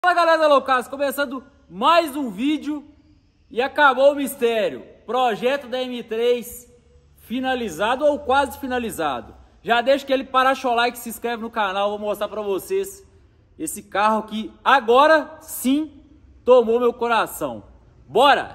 Fala galera da Loucas, começando mais um vídeo e acabou o mistério. Projeto da M3 finalizado ou quase finalizado. Já deixa aquele para-cholar que se inscreve no canal, vou mostrar pra vocês esse carro que agora sim tomou meu coração. Bora!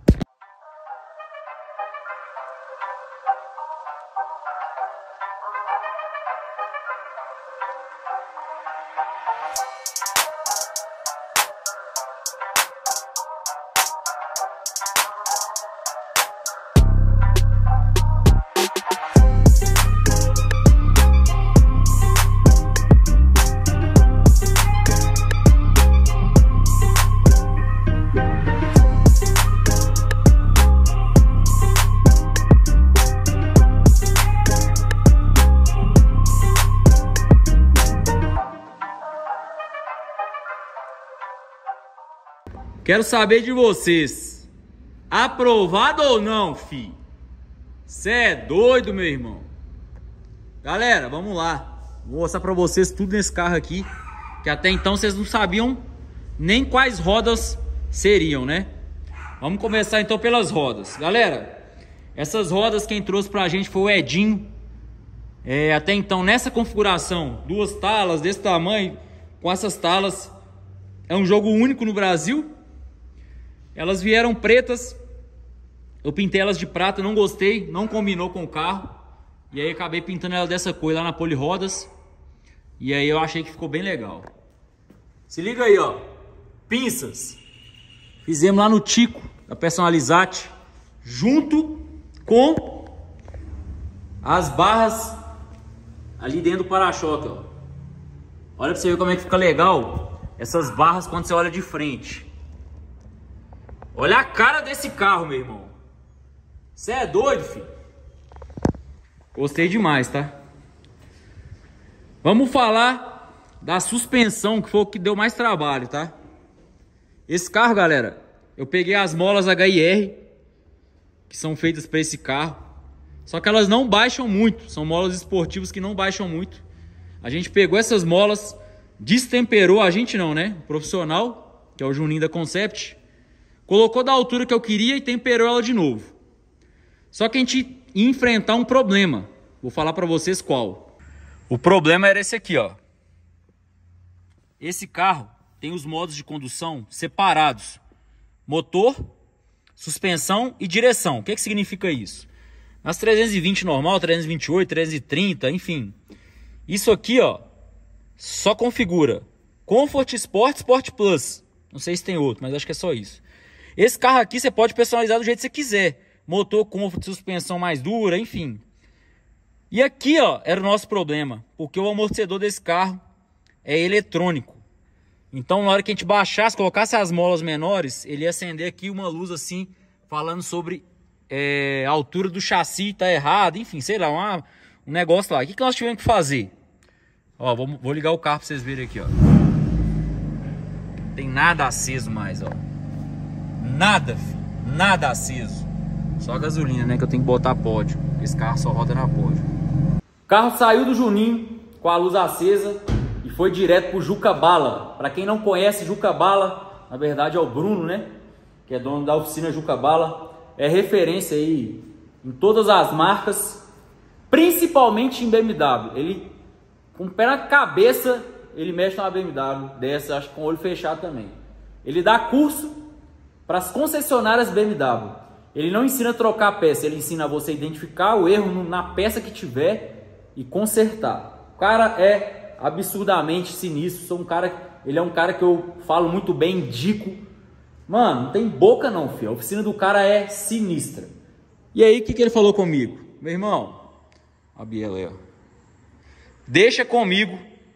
Quero saber de vocês, aprovado ou não, fi? Cê é doido, meu irmão? Galera, vamos lá. Vou mostrar pra vocês tudo nesse carro aqui, que até então vocês não sabiam nem quais rodas seriam, né? Vamos começar então pelas rodas. Galera, essas rodas quem trouxe pra gente foi o Edinho. Até então nessa configuração, duas talas desse tamanho, com essas talas, é um jogo único no Brasil. Elas vieram pretas, eu pintei elas de prata, não gostei, não combinou com o carro. E aí acabei pintando ela dessa cor lá na Polirodas. E aí eu achei que ficou bem legal. Se liga aí, ó. Pinças. Fizemos lá no Tico, da Personalizate, junto com as barras ali dentro do para-choque, ó. Olha pra você ver como é que fica legal essas barras quando você olha de frente. Olha a cara desse carro, meu irmão. Você é doido, filho? Gostei demais, tá? Vamos falar da suspensão, que foi o que deu mais trabalho, tá? Esse carro, galera, eu peguei as molas HIR, que são feitas para esse carro. Só que elas não baixam muito. São molas esportivas que não baixam muito. A gente pegou essas molas, destemperou, a gente não, né? O profissional, que é o Juninho da Concept, colocou da altura que eu queria e temperou ela de novo. Só que a gente ia enfrentar um problema. Vou falar pra vocês qual. O problema era esse aqui, ó. Esse carro tem os modos de condução separados. Motor, suspensão e direção. O que significa isso? Nas 320 normal, 328, 330, enfim. Isso aqui, ó, só configura Comfort, Sport, Sport Plus. Não sei se tem outro, mas acho que é só isso. Esse carro aqui você pode personalizar do jeito que você quiser. Motor, comfort, suspensão mais dura, enfim. E aqui, ó, era o nosso problema. Porque o amortecedor desse carro é eletrônico. Então, na hora que a gente baixasse, colocasse as molas menores, ele ia acender aqui uma luz assim, falando sobre a altura do chassi tá errado. Enfim, sei lá, um negócio lá. O que nós tivemos que fazer? Ó, vou ligar o carro pra vocês verem aqui, ó. Não tem nada aceso mais, ó. Nada, filho. Nada aceso. Só a gasolina, né? Que eu tenho que botar pódio. Esse carro só roda na pódio. O carro saiu do Juninho com a luz acesa e foi direto pro Juca Bala. Pra quem não conhece Juca Bala, na verdade é o Bruno, né? Que é dono da oficina Juca Bala. É referência aí em todas as marcas, principalmente em BMW. Ele, com o pé na cabeça, ele mexe numa BMW dessa, acho que com o olho fechado também. Ele dá curso para as concessionárias BMW. Ele não ensina a trocar a peça, ele ensina a você identificar o erro na peça que tiver e consertar. O cara é absurdamente sinistro. Ele é um cara que eu falo muito bem, indico. Mano, não tem boca não, filho. A oficina do cara é sinistra. E aí, o que ele falou comigo? Meu irmão, a Biela aí, ó. Deixa comigo,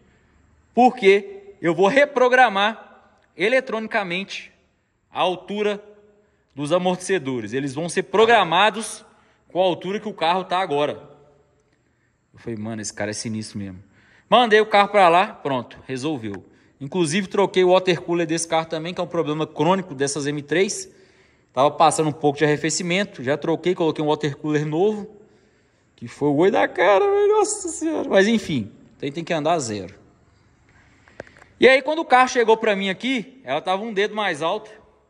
porque eu vou reprogramar eletronicamente a altura dos amortecedores. Eles vão ser programados com a altura que o carro tá agora. Eu falei, mano, esse cara é sinistro mesmo. Mandei o carro para lá, pronto, resolveu. Inclusive troquei o water cooler desse carro também, que é um problema crônico dessas M3. Tava passando um pouco de arrefecimento, já troquei, coloquei um water cooler novo, que foi o oi da cara, nossa senhora. Mas enfim, tem que andar a zero. E aí quando o carro chegou pra mim aqui, ela tava um dedo mais alto.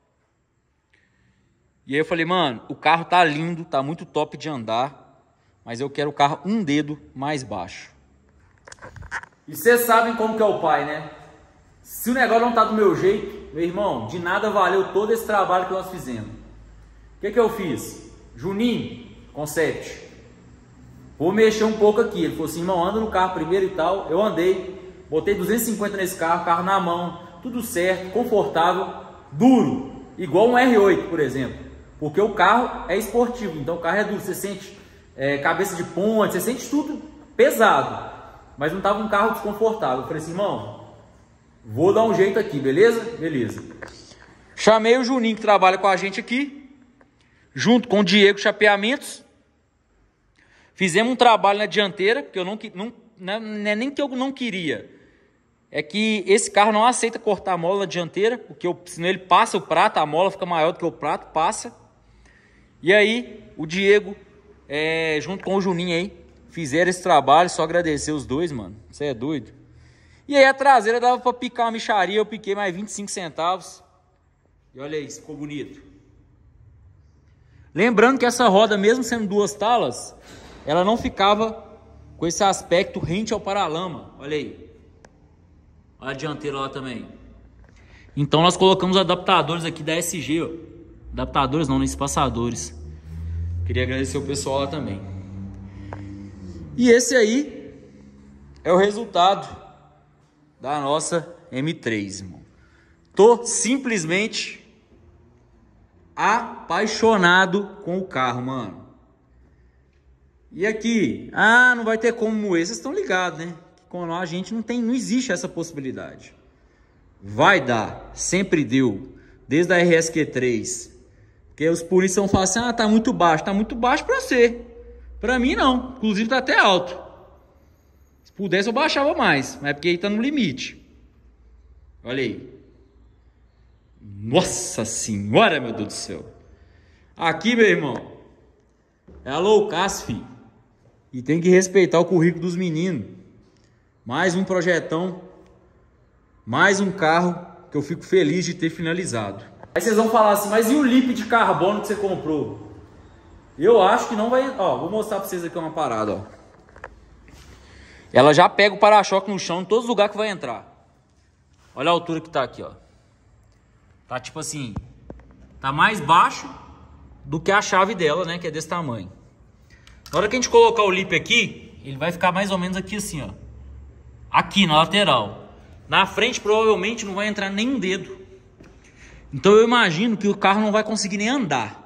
E aí eu falei, mano, o carro tá lindo, tá muito top de andar, mas eu quero o carro um dedo mais baixo. E vocês sabem como que é o pai, né? Se o negócio não tá do meu jeito, meu irmão, de nada valeu todo esse trabalho que nós fizemos. O que eu fiz? Juninho, Concept, vou mexer um pouco aqui. Ele falou assim, irmão, anda no carro primeiro e tal. Eu andei, botei 250 nesse carro na mão, tudo certo, confortável, duro, igual um R8, por exemplo. Porque o carro é esportivo, então o carro é duro, você sente cabeça de ponte, você sente tudo pesado. Mas não estava um carro desconfortável. Eu falei assim, irmão, vou dar um jeito aqui, beleza? Beleza. Chamei o Juninho que trabalha com a gente aqui, junto com o Diego Chapeamentos. Fizemos um trabalho na dianteira, porque eu não é nem que eu não queria. É que esse carro não aceita cortar a mola na dianteira, porque senão ele passa o prato, a mola fica maior do que o prato, passa. E aí, o Diego, junto com o Juninho aí, fizeram esse trabalho, só agradecer os dois, mano. Você é doido. E aí a traseira dava pra picar uma micharia, eu piquei mais 25 centavos. E olha aí, ficou bonito. Lembrando que essa roda, mesmo sendo duas talas, ela não ficava com esse aspecto rente ao paralama. Olha aí. Olha a dianteira lá também. Então nós colocamos adaptadores aqui da SG, ó. Adaptadores não, espaçadores. Queria agradecer o pessoal lá também. E esse aí é o resultado da nossa M3, irmão. Tô simplesmente apaixonado com o carro, mano. E aqui, não vai ter como moer, vocês estão ligados, né? Que com a gente não existe essa possibilidade. Vai dar, sempre deu, desde a RSQ3. Porque os policiais vão falar assim, tá muito baixo pra você. Pra mim não, inclusive tá até alto. Se pudesse eu baixava mais, mas é porque aí tá no limite. Olha aí. Nossa senhora, meu Deus do céu. Aqui, meu irmão, é a low cost, filho. E tem que respeitar o currículo dos meninos. Mais um projetão. Mais um carro que eu fico feliz de ter finalizado. Aí vocês vão falar assim, mas e o lip de carbono que você comprou? Eu acho que não vai... Ó, vou mostrar pra vocês aqui uma parada, ó. Ela já pega o para-choque no chão em todos os lugares que vai entrar. Olha a altura que tá aqui, ó. Tá tipo assim... Tá mais baixo do que a chave dela, né? Que é desse tamanho. Na hora que a gente colocar o lip aqui, ele vai ficar mais ou menos aqui assim, ó. Aqui, na lateral. Na frente, provavelmente, não vai entrar nem um dedo. Então eu imagino que o carro não vai conseguir nem andar.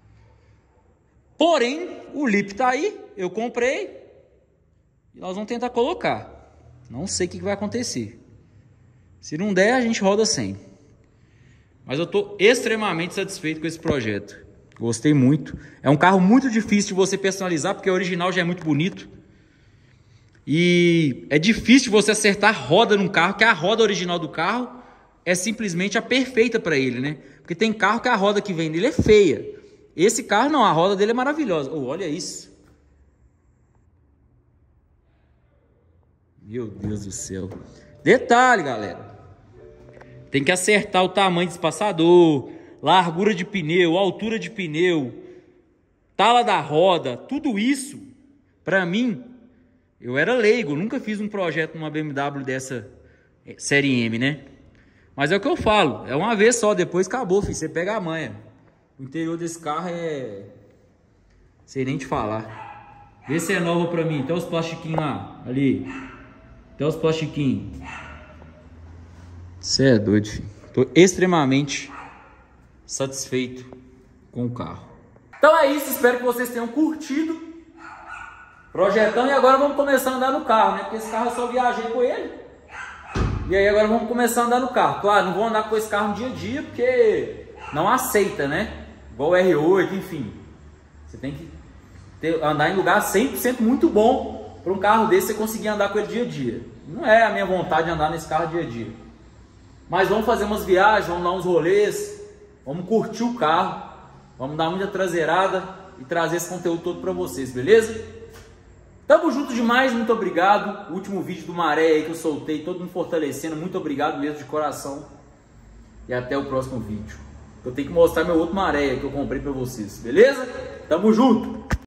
Porém, o lip tá aí, eu comprei. E nós vamos tentar colocar. Não sei o que vai acontecer. Se não der, a gente roda sem. Mas eu tô extremamente satisfeito com esse projeto. Gostei muito. É um carro muito difícil de você personalizar, porque o original já é muito bonito. E é difícil você acertar roda num carro, que a roda original do carro é simplesmente a perfeita para ele, né? Porque tem carro que a roda que vem dele é feia. Esse carro não, a roda dele é maravilhosa. Oh, olha isso. Meu Deus do céu. Detalhe, galera. Tem que acertar o tamanho de espaçador, largura de pneu, altura de pneu, tala da roda, tudo isso, para mim, eu era leigo, nunca fiz um projeto numa BMW dessa série M, né? Mas é o que eu falo, é uma vez só, depois acabou, filho, você pega a manha. O interior desse carro é... sei nem te falar. Vê se é nova pra mim, até os plastiquinhos lá, ali. Até os plastiquinhos. Você é doido, filho. Tô extremamente satisfeito com o carro. Então é isso, espero que vocês tenham curtido. Projetão, e agora vamos começar a andar no carro, né? Porque esse carro eu só viajei com ele. E aí agora vamos começar a andar no carro. Claro, não vou andar com esse carro no dia a dia, porque não aceita, né? Igual o R8, enfim. Você tem que andar em lugar 100% muito bom para um carro desse você conseguir andar com ele dia a dia. Não é a minha vontade de andar nesse carro dia a dia. Mas vamos fazer umas viagens, vamos dar uns rolês, vamos curtir o carro, vamos dar muita traseirada e trazer esse conteúdo todo para vocês, beleza? Tamo junto demais, muito obrigado. O último vídeo do Maré aí que eu soltei, todo mundo fortalecendo. Muito obrigado mesmo de coração. E até o próximo vídeo. Eu tenho que mostrar meu outro Maré que eu comprei pra vocês, beleza? Tamo junto!